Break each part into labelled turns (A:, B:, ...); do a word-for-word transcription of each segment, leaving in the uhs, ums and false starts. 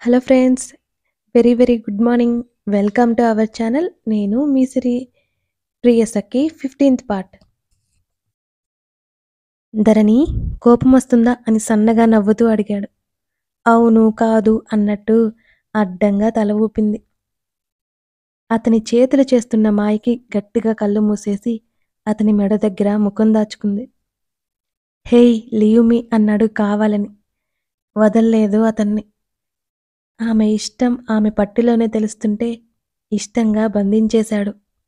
A: Hello friends. Very very good morning. Welcome to our channel. నేను మీ సిరి. Priyasakhi fifteenth part. ధరణి కోపమొస్తుందా అని సన్నగా నవ్వుతూ అడిగాడు. అవును కాదు అన్నట్టు అడ్డంగా తల ఊపింది. అతని చేతులు చేస్తున్న మాయకి గట్టిగా కళ్ళు మూసేసి అతని మెడ దగ్గర ముఖం దాచుకుంది. హేయ్ లీవ్ మీ అన్నాడు కావాలని. వదల్లేదు అతన్ని. ఆమె ఇష్టం ఆమె పట్టిలోనే తెలుస్తుంటే ఇష్టంగా బంధించేశాడు.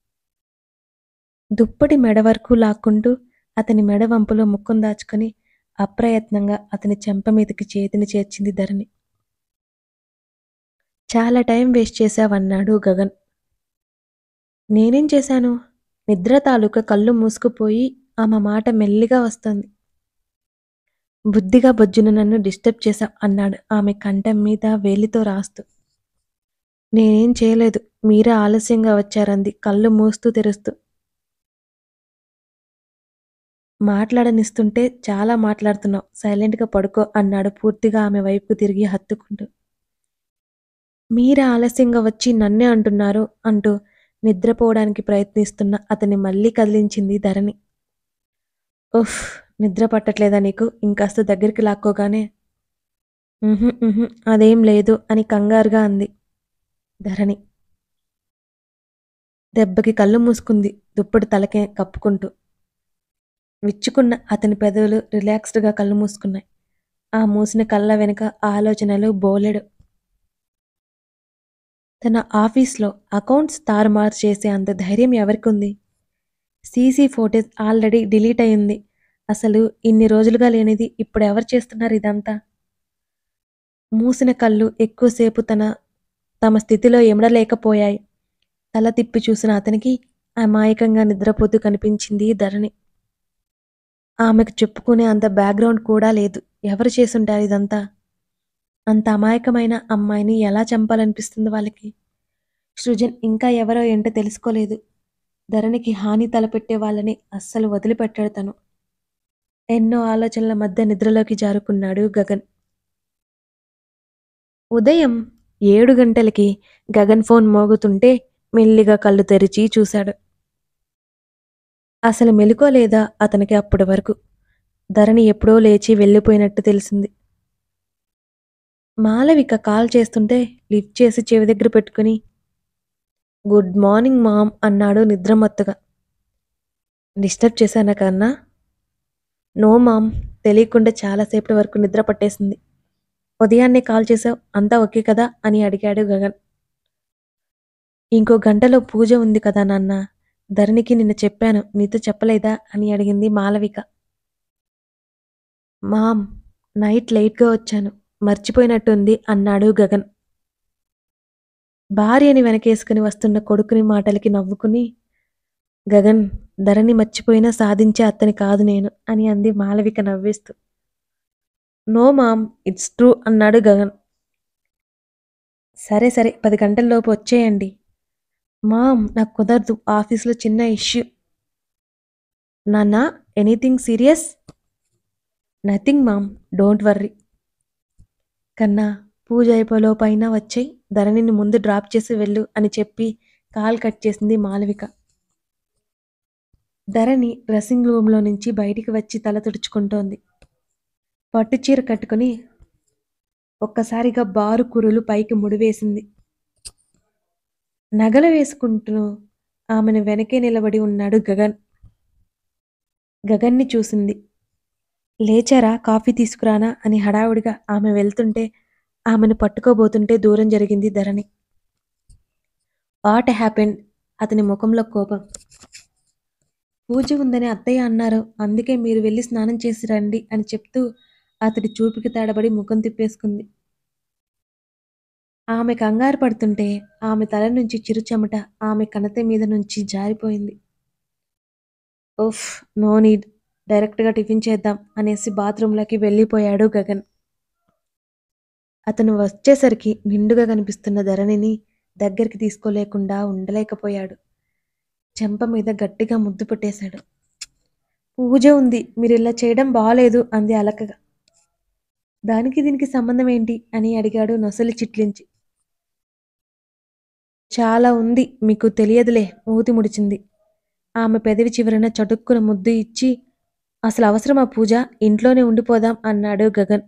A: దుప్పటి మెడ వరకు లాక్కుంటూ అతని మెడ వంపులో ముఖం దాచుకొని అప్రయత్నంగా అతని చెంప మీదకి చేతిని చేర్చింది ధరణి. చాలా టైం వేస్ట్ చేశావన్నాడు గగన్. నేనేం చేశాను? నిద్ర తాలూకా కళ్ళు మూసుకుపోయి ఆమె మాట మెల్లిగా వస్తోంది. బుద్ధిగా బొజ్జున నన్ను డిస్టర్బ్ చేశావు అన్నాడు ఆమె కంఠం మీద వేలితో రాస్తూ. నేనేం చేయలేదు, మీరే ఆలస్యంగా వచ్చారంది కళ్ళు మూస్తూ తెరుస్తూ. మాట్లాడనిస్తుంటే చాలా మాట్లాడుతున్నావు, సైలెంట్గా పడుకో అన్నాడు పూర్తిగా ఆమె వైపుకు తిరిగి హత్తుకుంటూ. మీరే ఆలస్యంగా వచ్చి నన్నే అంటున్నారు అంటూ నిద్రపోవడానికి ప్రయత్నిస్తున్న అతన్ని మళ్ళీ కదిలించింది ధరణి. ఉఫ్, నిద్ర పట్టట్లేదా నీకు? ఇంకాస్త దగ్గరికి లాక్కోగానే. ఉహు ఉహు అదేం లేదు అని కంగారుగా అంది ధరణి. దెబ్బకి కళ్ళు మూసుకుంది దుప్పటి తలకే కప్పుకుంటూ. విచ్చుకున్న అతని పెదవులు రిలాక్స్డ్గా కళ్ళు మూసుకున్నాయి. ఆ మూసిన కళ్ళ వెనుక ఆలోచనలు బోలెడు. తన ఆఫీస్లో అకౌంట్స్ తారుమారు చేసే అంత ధైర్యం ఎవరికుంది? సీసీ ఫోటేజ్ ఆల్రెడీ డిలీట్ అయింది. అసలు ఇన్ని రోజులుగా లేనిది ఇప్పుడు ఎవరు చేస్తున్నారు ఇదంతా? మూసిన కళ్ళు ఎక్కువసేపు తన తమ స్థితిలో ఎమడలేకపోయాయి. తల తిప్పి చూసిన అతనికి అమాయకంగా నిద్రపోతూ కనిపించింది ధరణి. ఆమెకు చెప్పుకునే అంత బ్యాక్గ్రౌండ్ కూడా లేదు. ఎవరు చేసుంటారు ఇదంతా? అంత అమాయకమైన అమ్మాయిని ఎలా చంపాలనిపిస్తుంది వాళ్ళకి? సృజన్ ఇంకా ఎవరో ఏంటో తెలుసుకోలేదు. ధరణికి హాని తలపెట్టే వాళ్ళని అస్సలు వదిలిపెట్టాడు తను. ఎన్నో ఆలోచనల మధ్య నిద్రలోకి జారుకున్నాడు గగన్. ఉదయం ఏడు గంటలకి గగన్ ఫోన్ మోగుతుంటే మెల్లిగా కళ్ళు తెరిచి చూశాడు. అసలు మెలుకోలేదా అతనికి అప్పటి వరకు. ధరణి ఎప్పుడో లేచి వెళ్ళిపోయినట్టు తెలిసింది. మాలవిక కాల్ చేస్తుంటే లిఫ్ట్ చేసి చెవి దగ్గర పెట్టుకుని గుడ్ మార్నింగ్ మామ్ అన్నాడు నిద్రమత్తుగా. డిస్టర్బ్ చేశానా కన్నా? నో మామ్, తెలియకుండా చాలాసేపటి వరకు నిద్ర పట్టేసింది. ఉదయాన్నే కాల్ చేశావు, అంతా ఓకే కదా అని అడిగాడు గగన్. ఇంకో గంటలో పూజ ఉంది కదా నాన్న. ధరణికి నిన్న చెప్పాను, నీతో చెప్పలేదా అని అడిగింది మాలవిక. మామ్, నైట్ లేట్గా వచ్చాను, మర్చిపోయినట్టుంది అన్నాడు గగన్. భార్యని వెనకేసుకుని వస్తున్న కొడుకుని మాటలకి నవ్వుకుని, గగన్, ధరణి మర్చిపోయినా సాధించే అత్తని కాదు నేను అని అంది మాలవిక నవ్విస్తూ. నో మామ్, ఇట్స్ ట్రూ అన్నాడు గగన్. సరే సరే, పది గంటల్లోపు వచ్చేయండి. మామ్, నాకు కుదరదు, ఆఫీస్లో చిన్న ఇష్యూ. నాన్న, anything serious? Nothing mom, don't worry. కన్నా, పూజ అయిపోలోపైనా వచ్చేయి, ధరణిని ముందు డ్రాప్ చేసి వెళ్ళు అని చెప్పి కాల్ కట్ చేసింది మాలవిక. ధరణి డ్రెస్సింగ్ రూమ్లో నుంచి బయటికి వచ్చి తల తుడుచుకుంటోంది. పట్టుచీర కట్టుకుని ఒక్కసారిగా బారు కురులు పైకి ముడివేసింది. నగలు వేసుకుంటూ ఆమెను వెనకే నిలబడి ఉన్నాడు గగన్. గగన్ని చూసింది. లేచారా, కాఫీ తీసుకురానా అని హడావుడిగా ఆమె వెళ్తుంటే ఆమెను పట్టుకోబోతుంటే దూరం జరిగింది ధరణి. What happened? అతని ముఖంలో కోపం. పూజ ఉందని అత్తయ్య అన్నారు, అందుకే మీరు వెళ్ళి స్నానం చేసి రండి అని చెప్తూ అతడి చూపుకి తడబడి ముఖం తిప్పేసుకుంది. ఆమె కంగారు పడుతుంటే ఆమె తల నుంచి చిరుచెమట ఆమె కణత మీద నుంచి జారిపోయింది. ఉఫ్, నో నీడ్, డైరెక్ట్గా టిఫిన్ చేద్దాం అనేసి బాత్రూంలోకి వెళ్ళిపోయాడు గగన్. అతను వచ్చేసరికి నిండుగా కనిపిస్తున్న ధరణిని దగ్గరికి తీసుకోలేకుండా ఉండలేకపోయాడు. చెంప మీద గట్టిగా ముద్దు పెట్టేశాడు. పూజ ఉంది, మీరు ఇలా చేయడం బాలేదు అంది అలకగా. దానికి దీనికి సంబంధం ఏంటి అని అడిగాడు నొసలి చిట్లించి. చాలా ఉంది, మీకు తెలియదులే మూతి ముడిచింది. ఆమె పెదవి చివరన చటుక్కున ముద్దు ఇచ్చి, అసలు అవసరమా పూజ, ఇంట్లోనే ఉండిపోదాం అన్నాడు గగన్.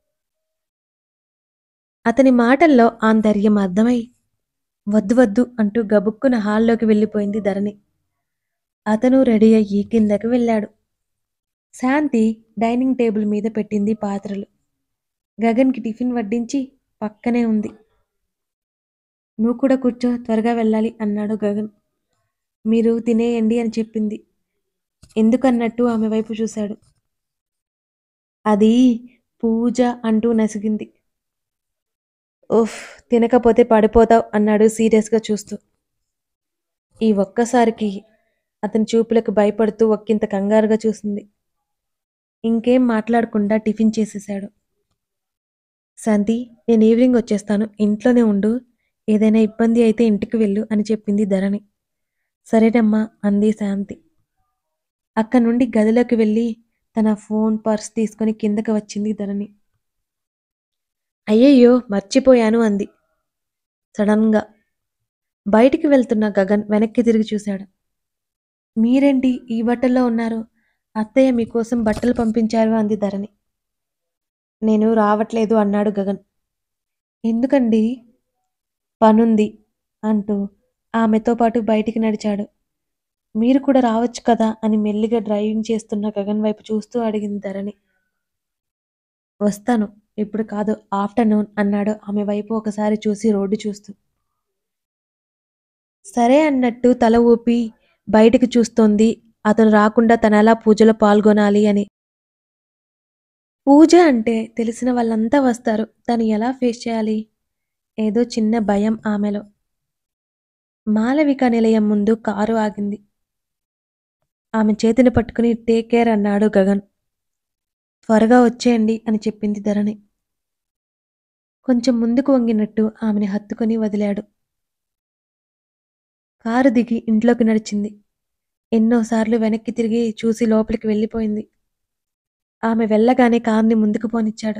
A: అతని మాటల్లో ఆంతర్యం అర్థమై వద్దు వద్దు అంటూ గబుక్కున హాల్లోకి వెళ్ళిపోయింది ధరణి. అతను రెడీ అయ్యి కిందకి వెళ్ళాడు. శాంతి డైనింగ్ టేబుల్ మీద పెట్టింది పాత్రలు. గగన్కి టిఫిన్ వడ్డించి పక్కనే ఉంది. నువ్వు కూడా కూర్చో, త్వరగా వెళ్ళాలి అన్నాడు గగన్. మీరు తినేయండి అని చెప్పింది. ఎందుకన్నట్టు ఆమె వైపు చూశాడు. అది పూజ అంటూ నసిగింది. ఉఫ్, తినకపోతే పడిపోతావు అన్నాడు సీరియస్గా చూస్తూ. ఈ ఒక్కసారికి అతని చూపులకు భయపడుతూ ఒక్కింత కంగారుగా చూసింది. ఇంకేం మాట్లాడకుండా టిఫిన్ చేసేశాడు. శాంతి, నేను ఈవినింగ్ వచ్చేస్తాను, ఇంట్లోనే ఉండు, ఏదైనా ఇబ్బంది అయితే ఇంటికి వెళ్ళు అని చెప్పింది ధరణి. సరేనమ్మా అంది శాంతి. అక్కడి నుండి గదిలోకి వెళ్ళి తన ఫోన్ పర్స్ తీసుకొని కిందకి వచ్చింది ధరణి. అయ్యయ్యో మర్చిపోయాను అంది సడన్గా. బయటికి వెళ్తున్న గగన్ వెనక్కి తిరిగి చూశాడు. మీరేంటి ఈ బట్టల్లో ఉన్నారు, అత్తయ్య మీకోసం బట్టలు పంపించారు అంది ధరణి. నేను రావట్లేదు అన్నాడు గగన్. ఎందుకండి? పనుంది అంటూ ఆమెతో పాటు బయటికి నడిచాడు. మీరు కూడా రావచ్చు కదా అని మెల్లిగా డ్రైవింగ్ చేస్తున్న గగన్ వైపు చూస్తూ అడిగింది ధరణి. వస్తాను, ఇప్పుడు కాదు, ఆఫ్టర్నూన్ అన్నాడు ఆమె వైపు ఒకసారి చూసి రోడ్డు చూస్తూ. సరే అన్నట్టు తల ఊపి బయటికి చూస్తోంది. అతను రాకుండా తనలా పూజలో పాల్గొనాలి అని. పూజ అంటే తెలిసిన వాళ్ళంతా వస్తారు, తను ఎలా ఫేస్ చేయాలి? ఏదో చిన్న భయం ఆమెలో. మాలవిక నిలయం ముందు కారు ఆగింది. ఆమె చేతిని పట్టుకుని టేక్ కేర్ అన్నాడు గగన్. త్వరగా వచ్చేయండి అని చెప్పింది ధరణి. కొంచెం ముందుకు వంగినట్టు ఆమెని హత్తుకొని వదిలాడు. కారు దిగి ఇంట్లోకి నడిచింది. ఎన్నోసార్లు వెనక్కి తిరిగి చూసి లోపలికి వెళ్ళిపోయింది. ఆమె వెళ్ళగానే కారుని ముందుకు పోనిచ్చాడు.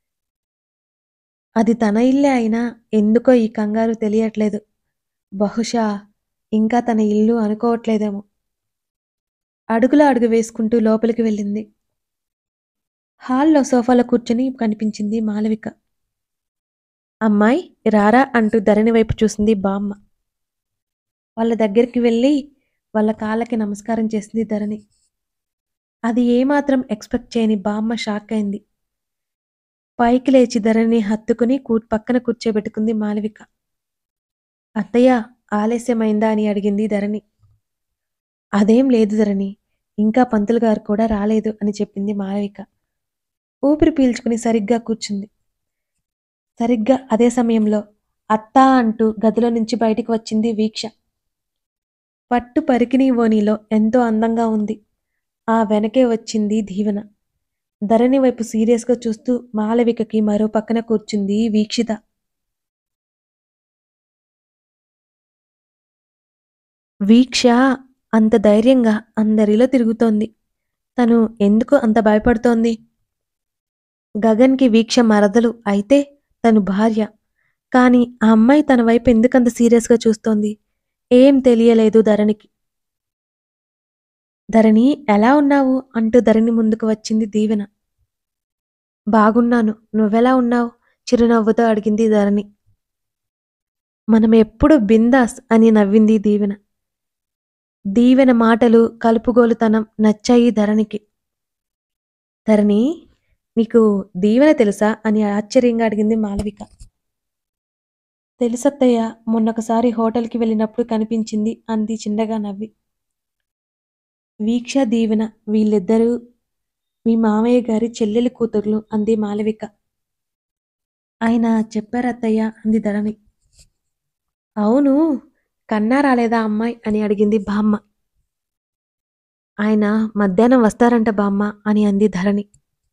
A: అది తన ఇల్లే అయినా ఎందుకో ఈ కంగారు తెలియట్లేదు. బహుశా ఇంకా తన ఇల్లు అనుకోవట్లేదేమో. అడుగుల అడుగు వేసుకుంటూ లోపలికి వెళ్ళింది. హాల్లో సోఫాలో కూర్చొని కనిపించింది మాలవిక. అమ్మాయి రారా అంటూ ధరణి వైపు చూసింది బామ్మ. వాళ్ళ దగ్గరికి వెళ్ళి వాళ్ళ కాళ్ళకి నమస్కారం చేసింది ధరణి. అది ఏమాత్రం ఎక్స్పెక్ట్ చేయని బామ్మ షాక్ అయింది. పైకి లేచి ధరణిని హత్తుకుని కూ పక్కన కూర్చోబెట్టుకుంది మాలవిక. అత్తయ్య, ఆలస్యమైందా అని అడిగింది ధరణి. అదేం లేదు ధరణి, ఇంకా పంతులు గారు కూడా రాలేదు అని చెప్పింది మాలవిక. ఊపిరి పీల్చుకుని సరిగ్గా కూర్చుంది. సరిగ్గా అదే సమయంలో అత్తా అంటూ గదిలో నుంచి బయటికి వచ్చింది వీక్ష. పట్టు పరికిణీ ఓణిలో ఎంతో అందంగా ఉంది. ఆ వెనకే వచ్చింది దీవెన. ధరణి వైపు సీరియస్గా చూస్తూ మాలవికకి మరో పక్కన కూర్చుంది వీక్షిత. వీక్ష అంత ధైర్యంగా అందరిలో తిరుగుతోంది. తను ఎందుకు అంత భయపడుతోంది? గగన్కి వీక్ష మరదలు అయితే తను భార్య. కానీ ఆ అమ్మాయి తన వైపు ఎందుకంత సీరియస్గా చూస్తోంది? ఏం తెలియలేదు ధరణికి. ధరణి, ఎలా ఉన్నావు అంటూ ధరణి ముందుకు వచ్చింది దీవెన. బాగున్నాను, నువ్వెలా ఉన్నావు? చిరునవ్వుతో అడిగింది ధరణి. మనం ఎప్పుడు బిందాస్ అని నవ్వింది దీవెన. దీవెన మాటలు కలుపుగోలుతనం నచ్చాయి ధరణికి. ధరణి, నీకు దీవెన తెలుసా అని ఆశ్చర్యంగా అడిగింది మాలవిక. తెలుసత్తయ్య, మొన్నొకసారి హోటల్కి వెళ్ళినప్పుడు కనిపించింది అంది చిన్నగా నవ్వి. వీక్ష దీవెన వీళ్ళిద్దరూ మీ మామయ్య గారి చెల్లెలి కూతుర్లు అంది మాలవిక. ఆయన చెప్పారత్తయ్య అంది ధరణి. అవును, కన్నా రాలేదా అమ్మాయి అని అడిగింది బామ్మ. ఆయన మధ్యాహ్నం వస్తారంట బామ్మ అని అంది ధరణి.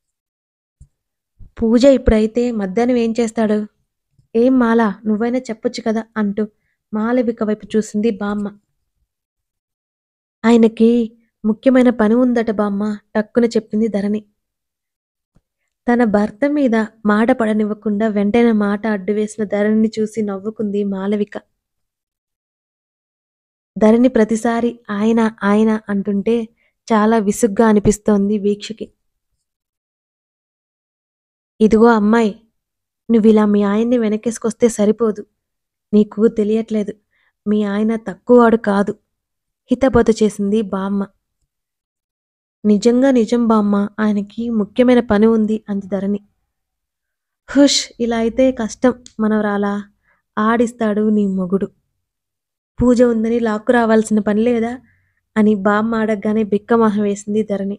A: పూజ ఇప్పుడైతే మధ్యాహ్నం ఏం చేస్తాడు? ఏం మాల, నువ్వైనా చెప్పొచ్చు కదా అంటూ మాలవిక వైపు చూసింది బామ్మ. ఆయనకి ముఖ్యమైన పని ఉందట బామ్మ, టక్కున చెప్పింది ధరణి. తన భర్త మీద మాట పడనివ్వకుండా వెంటనే మాట అడ్డువేసిన ధరణిని చూసి నవ్వుకుంది మాలవిక. ధరణి ప్రతిసారి ఆయన ఆయన అంటుంటే చాలా విసుగ్గా అనిపిస్తోంది వీక్షకి. ఇదిగో అమ్మాయి, నువ్విలా మీ ఆయన్ని వెనకేసుకొస్తే సరిపోదు. నీకు తెలియట్లేదు. మీ ఆయన తక్కువవాడు కాదు హితబోధ చేసింది బామ్మ. నిజంగా నిజం బామ్మ, ఆయనకి ముఖ్యమైన పని ఉంది అంది ధరణి. హుష్, ఇలా అయితే కష్టం మనవరాలా, ఆడిస్తాడు నీ మొగుడు. పూజ ఉందని లాక్కు రావాల్సిన పని లేదా అని బామ్మ అడగగానే బిక్కమొహం వేసింది ధరణి.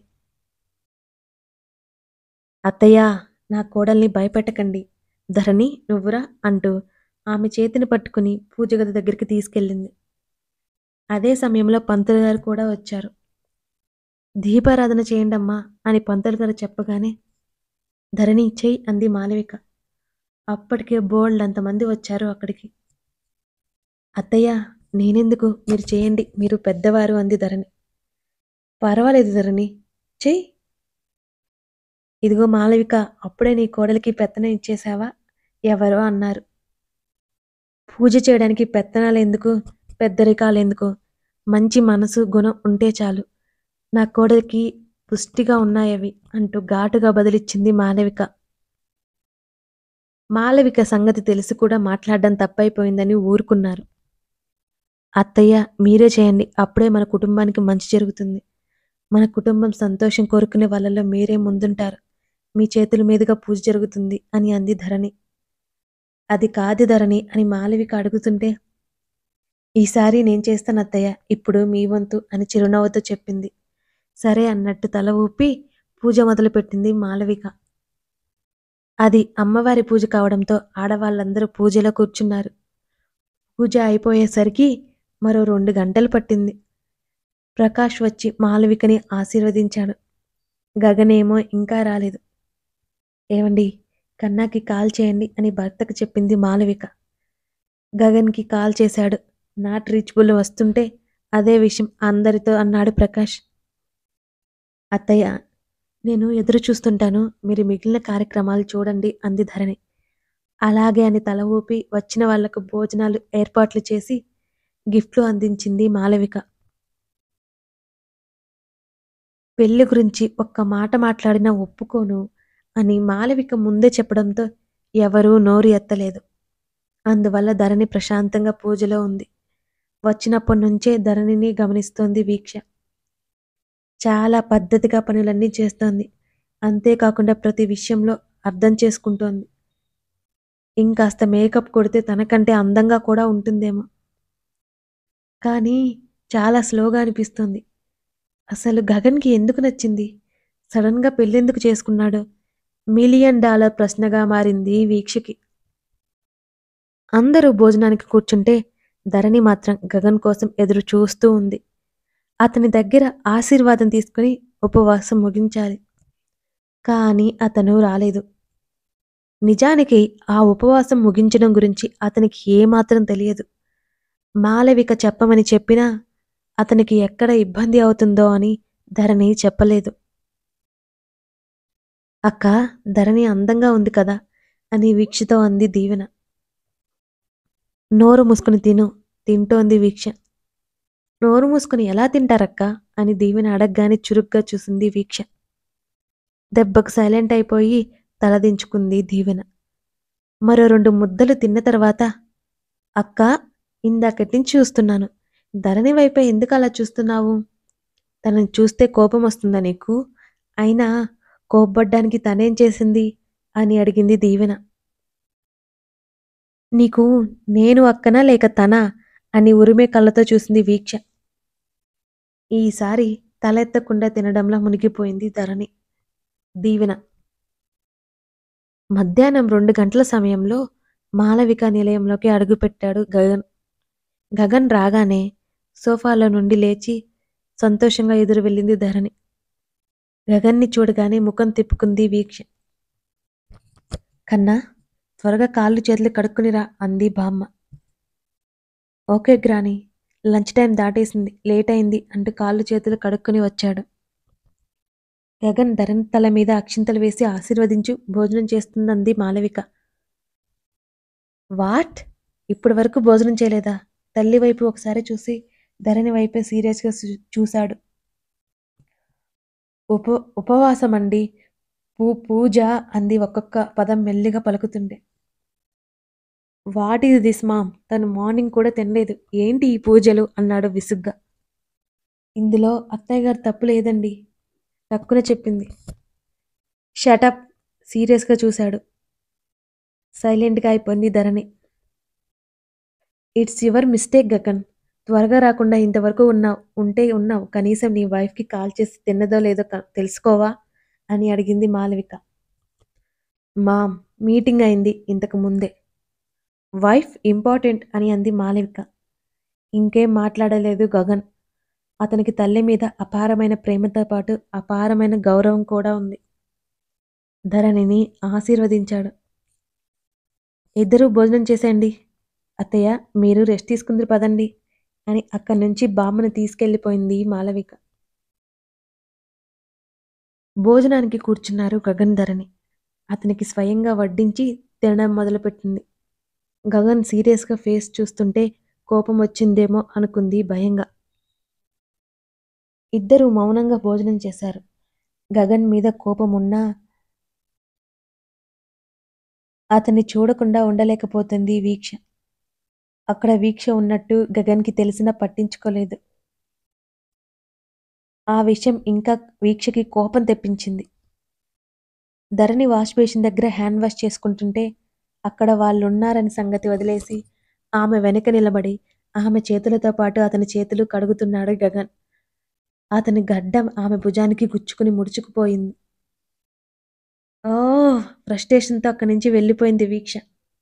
A: అత్తయ్యా, నా కోడల్ని భయపెట్టకండి. ధరణి నువ్వురా అంటూ ఆమె చేతిని పట్టుకుని పూజ గది దగ్గరికి తీసుకెళ్ళింది. అదే సమయంలో పంతులు గారు కూడా వచ్చారు. దీపారాధన చేయండమ్మా అని పంతులు గారు చెప్పగానే ధరణి చెయ్యి అంది మాలవిక. అప్పటికే బోల్డంతమంది వచ్చారు అక్కడికి. అత్తయ్య, నేనెందుకు, మీరు చేయండి, మీరు పెద్దవారు అంది ధరణి. పర్వాలేదు ధరణి, చెయ్యి. ఇదిగో మాలవిక, అప్పుడే నీ కోడలికి పెత్తనం ఇచ్చేశావా? ఎవరో అన్నారు. పూజ చేయడానికి పెత్తనాలెందుకు, పెద్దరికాలెందుకు, మంచి మనసు గుణం ఉంటే చాలు. నా కోడలికి పుష్టిగా ఉన్నాయవి అంటూ ఘాటుగా బదిలిచ్చింది మాలవిక. మాలవిక సంగతి తెలిసి కూడా మాట్లాడడం తప్పైపోయిందని ఊరుకున్నారు. అత్తయ్య, మీరే చేయండి, అప్పుడే మన కుటుంబానికి మంచి జరుగుతుంది. మన కుటుంబం సంతోషం కోరుకునే వాళ్ళలో మీరే ముందుంటారు. మీ చేతుల మీదుగా పూజ జరుగుతుంది అని అంది ధరణి. అది కాదు ధరణి అని మాలవిక అడుగుతుంటే, ఈసారి నేను చేస్తాను అత్తయ్య, ఇప్పుడు మీ వంతు అని చిరునవ్వుతో చెప్పింది. సరే అన్నట్టు తల ఊపి పూజ మొదలుపెట్టింది మాలవిక. అది అమ్మవారి పూజ కావడంతో ఆడవాళ్ళందరూ పూజలో కూర్చున్నారు. పూజ అయిపోయేసరికి మరో రెండు గంటలు పట్టింది. ప్రకాష్ వచ్చి మాలవికని ఆశీర్వదించాడు. గగనేమో ఇంకా రాలేదు. ఏవండి, కన్నాకి కాల్ చేయండి అని భర్తకు చెప్పింది మాలవిక. గగన్కి కాల్ చేశాడు. నాట్ రీచబుల్ వస్తుంటే అదే విషయం అందరితో అన్నాడు ప్రకాష్. అత్తయ్య, నేను ఎదురు చూస్తుంటాను, మీరు మిగిలిన కార్యక్రమాలు చూడండి అంది ధరణి. అలాగే అని తల ఊపి వచ్చిన వాళ్లకు భోజనాలు ఏర్పాట్లు చేసి గిఫ్ట్లు అందించింది మాలవిక. పెళ్లి గురించి ఒక్క మాట మాట్లాడినా ఒప్పుకోను అని మాలవిక ముందే చెప్పడంతో ఎవరూ నోరు ఎత్తలేదు. అందువల్ల ధరణి ప్రశాంతంగా పూజలో ఉంది. వచ్చినప్పటి నుంచే ధరణిని గమనిస్తోంది వీక్ష. చాలా పద్ధతిగా పనులన్నీ చేస్తోంది. అంతేకాకుండా ప్రతి విషయంలో అర్థం చేసుకుంటోంది. ఇంకాస్త మేకప్ కొడితే తనకంటే అందంగా కూడా ఉంటుందేమో. కానీ చాలా స్లోగా అనిపిస్తోంది. అసలు గగన్కి ఎందుకు నచ్చింది? సడన్గా పెళ్ళెందుకు చేసుకున్నాడు? మిలియన్ డాలర్ ప్రశ్నగా మారింది వీక్షకి. అందరూ భోజనానికి కూర్చుంటే ధరణి మాత్రం గగన్ కోసం ఎదురు చూస్తూ ఉంది. అతని దగ్గర ఆశీర్వాదం తీసుకుని ఉపవాసం ముగించాలి. కానీ అతను రాలేదు. నిజానికి ఆ ఉపవాసం ముగించడం గురించి అతనికి ఏమాత్రం తెలియదు. మాలవిక చెప్పమని చెప్పినా అతనికి ఎక్కడ ఇబ్బంది అవుతుందో అని ధరణి చెప్పలేదు. అక్క, ధరణి అందంగా ఉంది కదా అని వీక్షతో అంది దీవెన. నోరు మూసుకుని తిను, తింటోంది వీక్ష. నోరు మూసుకుని ఎలా తింటారక్క అని దీవెన అడగగానే చురుగ్గా చూసింది వీక్ష. దెబ్బకు సైలెంట్ అయిపోయి తలదించుకుంది దీవెన. మరో రెండు ముద్దలు తిన్న తర్వాత, అక్క, ఇందాకటించి చూస్తున్నాను, ధరణి వైపే ఎందుకు అలా చూస్తున్నావు? తనని చూస్తే కోపం వస్తుందా నీకు? అయినా కోప్పడ్డానికి తనేం చేసింది అని అడిగింది దీవెన. నీకు నేను అక్కనా లేక తనా అని ఉరిమే కళ్ళతో చూసింది వీక్ష. ఈసారి తలెత్తకుండా తినడంలో మునిగిపోయింది ధరణి. దీవెన. మధ్యాహ్నం రెండు గంటల సమయంలో మాలవిక నిలయంలోకి అడుగుపెట్టాడు గగన్. గగన్ రాగానే సోఫాలో నుండి లేచి సంతోషంగా ఎదురు వెళ్ళింది ధరణి. గగన్ని చూడగానే ముఖం తిప్పుకుంది వీక్ష. కన్నా, త్వరగా కాళ్ళు చేతులు కడుక్కునిరా అంది బామ్మ. ఓకే గ్రాని, లంచ్ టైం దాటేసింది, లేట్ అయింది అంటూ కాళ్ళు చేతులు కడుక్కుని వచ్చాడు. గగన్ ధరణి తల మీద అక్షింతలు వేసి ఆశీర్వదించు భోజనం చేస్తుందంది మాలవిక. వాట్? ఇప్పటి వరకు భోజనం చేయలేదా? తల్లి వైపు ఒకసారి చూసి ధరణి వైపే సీరియస్గా చూశాడు. ఉప ఉపవాసమండి. పూ పూజ అంది ఒక్కొక్క పదం మెల్లిగా పలుకుతుండే. What is this mom? తను మార్నింగ్ కూడా తినలేదు. ఏంటి ఈ పూజలు? అన్నాడు విసుగ్గా. ఇందులో అత్తయ్య గారు తప్పు లేదండి, టక్కున చెప్పింది. షటప్! సీరియస్గా చూశాడు. సైలెంట్గా అయిపోయింది Dharani. It's your mistake Gagan. త్వరగా రాకుండా ఇంతవరకు ఉన్నావు ఉంటే ఉన్నావు కనీసం నీ వైఫ్కి కాల్ చేసి తిన్నదో లేదో తెలుసుకోవా అని అడిగింది మాలవిక. మామ్, మీటింగ్ అయింది ఇంతకు ముందే. వైఫ్ ఇంపార్టెంట్ అని అంది మాలవిక. ఇంకేం మాట్లాడలేదు గగన్. అతనికి తల్లి మీద అపారమైన ప్రేమతో పాటు అపారమైన గౌరవం కూడా ఉంది. ధరణిని ఆశీర్వదించాడు. ఇద్దరూ భోజనం చేసేయండి. అత్తయ్య, మీరు రెస్ట్ తీసుకుందరు పదండి అని అక్కడి నుంచి బామ్మను తీసుకెళ్లిపోయింది మాలవిక. భోజనానికి కూర్చున్నారు గగన్ ధరణి. అతనికి స్వయంగా వడ్డించి తినడం మొదలుపెట్టింది. గగన్ సీరియస్గా ఫేస్ చూస్తుంటే కోపం వచ్చిందేమో అనుకుంది భయంగా. ఇద్దరూ మౌనంగా భోజనం చేశారు. గగన్ మీద కోపం ఉన్నా అతన్ని చూడకుండా ఉండలేకపోతుంది వీక్ష. అక్కడ వీక్ష ఉన్నట్టు గగన్కి తెలిసినా పట్టించుకోలేదు. ఆ విషయం ఇంకా వీక్షకి కోపం తెప్పించింది. ధరణి వాష్ బేసిన్ దగ్గర హ్యాండ్ వాష్ చేసుకుంటుంటే అక్కడ వాళ్ళున్నారని సంగతి వదిలేసి ఆమె వెనక నిలబడి ఆమె చేతులతో పాటు అతని చేతులు కడుగుతున్నాడు గగన్. అతని గడ్డం ఆమె భుజానికి గుచ్చుకుని ముడుచుకుపోయింది. ఓ! ఫ్రస్ట్రేషన్తో అక్కడి నుంచి వెళ్ళిపోయింది వీక్ష.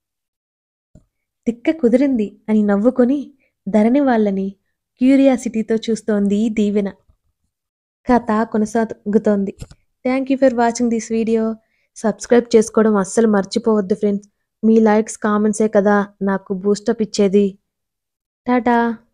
A: తిక్క కుదిరింది అని నవ్వుకొని ధరణి వాళ్ళని క్యూరియాసిటీతో చూస్తోంది దీవెన. కథ కొనసాగుతోంది. Thank you for watching this video. Subscribe చేసుకోవడం అస్సలు మర్చిపోవద్దు ఫ్రెండ్స్. మీ లైక్స్ కామెంట్సే కదా నాకు బూస్టప్ ఇచ్చేది. టాటా.